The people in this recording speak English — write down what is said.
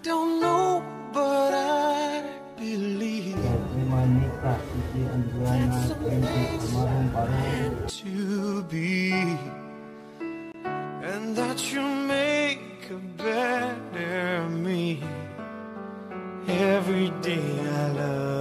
don't know, but I believe that something's meant to be, and that you make a better me. Every day I love